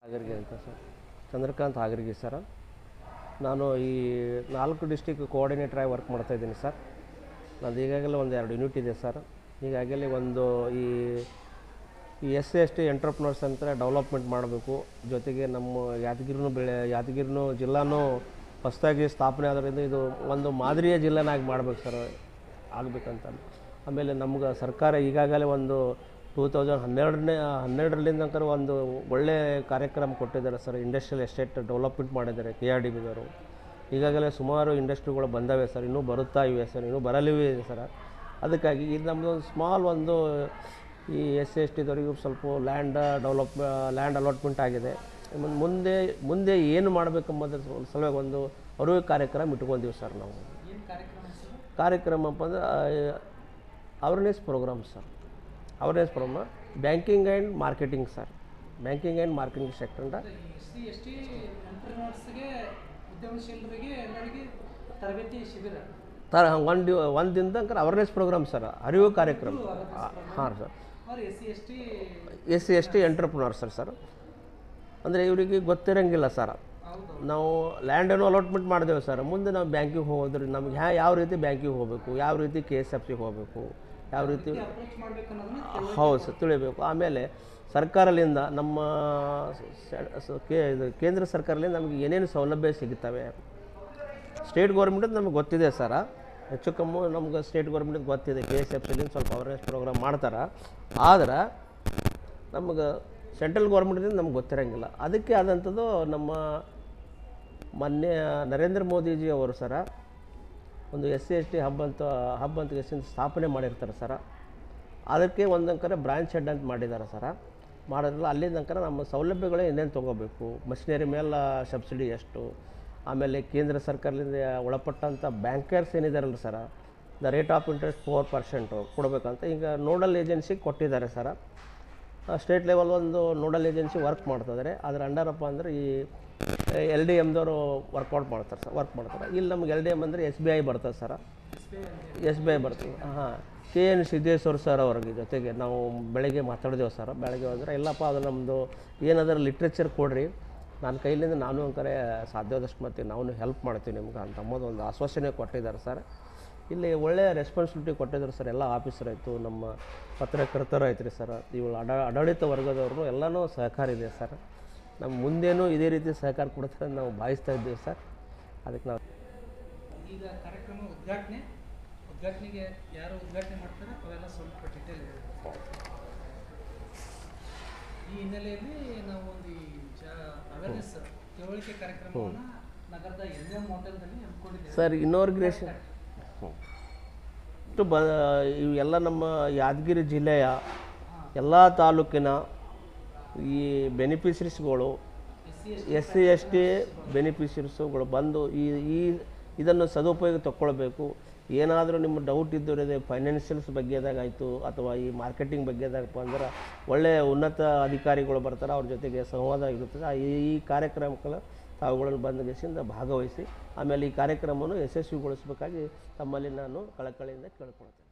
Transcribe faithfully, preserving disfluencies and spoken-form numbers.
ಹಾಗರ್ಗೆ ಅಂತ sir, Chandrakant Hagargi sir. ನಾನು ಈ ನಾಲ್ಕು ಡಿಸ್ಟಿಕ್ ಕೋಆರ್ಡಿನೇಟರ್ ಆಗಿ ವರ್ಕ್ ಮಾಡ್ತಾಯಿದ್ದೀನಿ ಸರ್. ನಂದು ಈಗಾಗಲೇ ಒಂದು ಎರಡು ಯೂನಿಟ್ ಇದೆ ಸರ್. ಈಗಾಗಲೇ ಒಂದು ಈ ಈ S C S T entrepreneurs ಅಂತ ಡೆವಲಪ್ಮೆಂಟ್ ಮಾಡಬೇಕು. ಜೊತೆಗೆ ನಮ್ಮ ಯಾದಗಿರಿನೂ ಬೆಳೆ ಯಾದಗಿರಿನೂ ಜಿಲ್ಲಾನೂ ಹೊಸದಾಗಿ ಸ್ಥಾಪನೆ ಆದ್ರಿಂದ ಇದು ಒಂದು ಮಾದರಿಯ ಜಿಲ್ಲೆನಾಗಿ ಮಾಡಬೇಕು ಸರ್, ಆಗಬೇಕಂತ. ಆಮೇಲೆ ನಮ್ಗೆ ಸರ್ಕಾರ ಈಗಾಗಲೇ ಒಂದು ಟೂ ತೌಸಂಡ್ ಹನ್ನೆರಡನೇ ಹನ್ನೆರಡರಲ್ಲಿಂದ ಒಂದು ಒಳ್ಳೆಯ ಕಾರ್ಯಕ್ರಮ ಕೊಟ್ಟಿದ್ದಾರೆ ಸರ್. ಇಂಡಸ್ಟ್ರಿಯಲ್ ಎಸ್ಟೇಟ್ ಡೆವಲಪ್ಮೆಂಟ್ ಮಾಡಿದ್ದಾರೆ ಕೆ ಆರ್ ಡಿ ಬಿದವರು. ಈಗಾಗಲೇ ಸುಮಾರು ಇಂಡಸ್ಟ್ರಿಗಳು ಬಂದವೆ ಸರ್, ಇನ್ನೂ ಬರುತ್ತಾ ಇವೆ ಸರ್, ಇನ್ನೂ ಬರಲಿವೆ ಸರ್. ಅದಕ್ಕಾಗಿ ಇದು ನಮ್ಮದು ಒಂದು ಸ್ಮಾಲ್ ಒಂದು ಈ ಎಸ್ ಸಿ ಎಸ್ ಟಿದವರಿಗೂ ಸ್ವಲ್ಪ ಲ್ಯಾಂಡ್ ಡೆವಲಪ್ ಲ್ಯಾಂಡ್ ಅಲಾಟ್ಮೆಂಟ್ ಆಗಿದೆ. ಮುಂದೆ ಮುಂದೆ ಏನು ಮಾಡಬೇಕೆಂಬುದ್ರ ಸಲುವಾಗಿ ಒಂದು ಅರಿವು ಕಾರ್ಯಕ್ರಮ ಇಟ್ಕೊಂತೀವಿ ಸರ್. ನಾವು ಕಾರ್ಯಕ್ರಮ ಅಪ್ಪ ಅಂದ್ರೆ awareness program sir. Awareness program banking and marketing sir. Banking and marketing ಸೆಕ್ಟರ್ನ ತರ ಒಂದು ಒಂದು ದಿನದ ಅವೇರ್ನೆಸ್ ಪ್ರೋಗ್ರಾಮ್ ಸರ್, ಅರಿವು ಕಾರ್ಯಕ್ರಮ. ಹಾಂ sir, S C S T entrepreneur sir sir ಅಂದರೆ ಇವರಿಗೆ ಗೊತ್ತಿರೋಂಗಿಲ್ಲ ಸರ್. ನಾವು ಲ್ಯಾಂಡನ್ನು ಅಲಾಟ್ಮೆಂಟ್ ಮಾಡಿದೆವು ಸರ್. ಮುಂದೆ ನಾವು ಬ್ಯಾಂಕಿಗೆ ಹೋಗೋದ್ರಿ ನಮ್ಗೆ ಹ್ಯಾ ಯಾವ ರೀತಿ ಬ್ಯಾಂಕಿಗೆ ಹೋಗಬೇಕು, ಯಾವ ರೀತಿ ಕೆ ಎಸ್ ಎಫ್ ಸಿಗೆ ಹೋಗಬೇಕು, ಯಾವ ರೀತಿ ಹೌದು ಸರ್ ತಿಳಿಬೇಕು. ಆಮೇಲೆ ಸರ್ಕಾರದಿಂದ ನಮ್ಮ ಕೆ ಇದು ಕೇಂದ್ರ ಸರ್ಕಾರದಿಂದ ನಮಗೆ ಏನೇನು ಸೌಲಭ್ಯ ಸಿಗುತ್ತವೆ. ಸ್ಟೇಟ್ ಗೌರ್ಮೆಂಟಿಂದ ನಮಗೆ ಗೊತ್ತಿದೆ ಸರ, ಹೆಚ್ಚು ಕಮ್ಮಿ ನಮ್ಗೆ ಸ್ಟೇಟ್ ಗೌರ್ಮೆಂಟಿಂದ ಗೊತ್ತಿದೆ. ಕೆ ಎಸ್ ಎಫ್ ಸಿಲಿಂದ ಸ್ವಲ್ಪ ಅವೇರ್ನೆಸ್ ಪ್ರೋಗ್ರಾಮ್ ಮಾಡ್ತಾರೆ. ಆದ್ರೆ ನಮ್ಗೆ ಸೆಂಟ್ರಲ್ ಗೌರ್ಮೆಂಟಿಂದ ನಮ್ಗೆ ಗೊತ್ತಿರೋಂಗಿಲ್ಲ. ಅದಕ್ಕೆ ಆದಂಥದ್ದು ನಮ್ಮ ಮೊನ್ನೆ ನರೇಂದ್ರ ಮೋದಿಜಿ ಅವರು ಸರ ಒಂದು S C S T hub ಅಂತ ಹಬ್ ಅಂತ ಎಸ್ ಸ್ಥಾಪನೆ ಮಾಡಿರ್ತಾರೆ ಸರ. ಅದಕ್ಕೆ ಒಂದಂಕರ ಬ್ರಾಂಚ್ ಹೆಡ್ ಅಂತ ಮಾಡಿದ್ದಾರೆ ಸರ. ಮಾಡೋದ್ರಲ್ಲ ಅಲ್ಲಿಂದಂಕರ ನಮ್ಮ ಸೌಲಭ್ಯಗಳು ಏನೇನು ತೊಗೋಬೇಕು, ಮಷಿನರಿ ಮೇಲೆ ಸಬ್ಸಿಡಿ ಎಷ್ಟು, ಆಮೇಲೆ ಕೇಂದ್ರ ಸರ್ಕಾರದಿಂದ ಒಳಪಟ್ಟಂಥ ಬ್ಯಾಂಕರ್ಸ್ ಏನಿದಾರಲ್ಲ sir, the rate of interest four percent ಕೊಡಬೇಕಂತ ಈಗ ನೋಡಲ್ ಏಜೆನ್ಸಿಗೆ ಕೊಟ್ಟಿದ್ದಾರೆ ಸರ. ಸ್ಟೇಟ್ ಲೆವೆಲ್ ಒಂದು ನೋಡಲ್ ಏಜೆನ್ಸಿ ವರ್ಕ್ ಮಾಡ್ತಿದ್ದಾರೆ. ಅದ್ರ ಅಂಡರಪ್ಪ ಅಂದರೆ ಈ ಎಲ್ ಡಿ ಎಮ್ದವರು ವರ್ಕೌಟ್ ಮಾಡ್ತಾರೆ ಸರ್, ವರ್ಕ್ ಮಾಡ್ತಾರೆ. ಇಲ್ಲಿ ನಮ್ಗೆ ಎಲ್ ಡಿ ಎಮ್ ಅಂದರೆ ಎಸ್ ಬಿ ಐ ಬರ್ತದೆ ಸರ, ಎಸ್ ಬಿ ಐ ಬರ್ತದೆ. ಹಾಂ, ಕೆ ಎನ್ ಸಿದ್ದೇಶ್ವರ್ ಸರ್ ಅವ್ರಿಗೆ ಜೊತೆಗೆ ನಾವು ಬೆಳಗ್ಗೆ ಮಾತಾಡಿದೆವು ಸರ್. ಬೆಳಗ್ಗೆ ಹೋದರೆ ಇಲ್ಲಪ್ಪ ಅದು ನಮ್ಮದು ಏನಾದರೂ ಲಿಟ್ರೇಚರ್ ಕೊಡಿರಿ, ನನ್ನ ಕೈಲಿಂದ ನಾನು ಅಂಕರೆ ಸಾಧ್ಯವಾದಷ್ಟು ಮತ್ತೆ ನಾವು ಹೆಲ್ಪ್ ಮಾಡ್ತೀವಿ ನಿಮ್ಗೆ ಅಂತ ಅಂಬೋದು ಒಂದು ಆಶ್ವಾಸನೆ ಕೊಟ್ಟಿದ್ದಾರೆ ಸರ್. ಇಲ್ಲಿ ಒಳ್ಳೆಯ ರೆಸ್ಪಾನ್ಸಿಬಿಲಿಟಿ ಕೊಟ್ಟಿದ್ದಾರೆ ಸರ್. ಎಲ್ಲ ಆಫೀಸರ್ ಆಯಿತು, ನಮ್ಮ ಪತ್ರಕರ್ತರು ಆಯ್ತು ರೀ ಸರ್, ಇವುಗಳು ಅಡ ಆಡಳಿತ ವರ್ಗದವ್ರು ಎಲ್ಲನೂ ಸಹಕಾರ ಇದೆ ಸರ್. ನಮ್ಮ ಮುಂದೇನೂ ಇದೇ ರೀತಿ ಸಹಕಾರ ಕೊಡ್ತಾರೆ ನಾವು ಭಾವಿಸ್ತಾ ಇದ್ದೀವಿ ಸರ್. ಅದಕ್ಕೆ ನಾವು ಈಗ ಕಾರ್ಯಕ್ರಮ ಉದ್ಘಾಟನೆ ಉದ್ಘಾಟನೆಗೆ ಯಾರು ಉದ್ಘಾಟನೆ ಮಾಡ್ತಾರೆ ಅವೆಲ್ಲ ಸ್ವಲ್ಪ ಡಿಟೇಲ್ ಇದೆ. ಈ ಹಿನ್ನೆಲೆಯಲ್ಲಿ ನಾವು ಒಂದು ಅವೇರ್ನೆಸ್ ತಿಳುವಳಿಕೆ ಕಾರ್ಯಕ್ರಮವನ್ನು ನಗರದ ಎಲ್ ಎಂ ಹೋಟೆಲ್ನಲ್ಲಿ ಹಮ್ಮಿಕೊಂಡಿದ್ದೇವೆ ಸರ್. ಇನಾಗ್ರೇಷನ್ ಇಷ್ಟು ಬ ಇವೆಲ್ಲ ನಮ್ಮ ಯಾದಗಿರಿ ಜಿಲ್ಲೆಯ ಎಲ್ಲ ತಾಲೂಕಿನ ಈ ಬೆನಿಫಿಷರೀಸ್ಗಳು ಎಸ್ ಸಿ ಎಸ್ ಟಿ ಬೆನಿಫಿಷರೀಸ್ಗಳು ಬಂದು ಈ ಈ ಇದನ್ನು ಸದುಪಯೋಗ ತಗೊಳ್ಬೇಕು. ಏನಾದರೂ ನಿಮ್ಮ ಡೌಟ್ ಇದ್ದರೆ ಫೈನಾನ್ಷಿಯಲ್ಸ್ ಬಗ್ಗೆದಾಗಾಯಿತು ಅಥವಾ ಈ ಮಾರ್ಕೆಟಿಂಗ್ ಬಗ್ಗೆದಾಗಪ್ಪ ಅಂದ್ರೆ ಒಳ್ಳೆಯ ಉನ್ನತ ಅಧಿಕಾರಿಗಳು ಬರ್ತಾರೆ, ಅವ್ರ ಜೊತೆಗೆ ಸಂವಾದ ಇರುತ್ತದೆ. ಈ ಕಾರ್ಯಕ್ರಮಗಳ ತಾವುಗಳನ್ನು ಬಂದ ಭಾಗವಹಿಸಿ ಆಮೇಲೆ ಈ ಕಾರ್ಯಕ್ರಮವನ್ನು ಯಶಸ್ವಿಗೊಳಿಸಬೇಕಾಗಿ ತಮ್ಮಲ್ಲಿ ನಾನು ಕಳಕಳಿಯಿಂದ ಕೇಳ್ಕೊಳ್ತೇನೆ.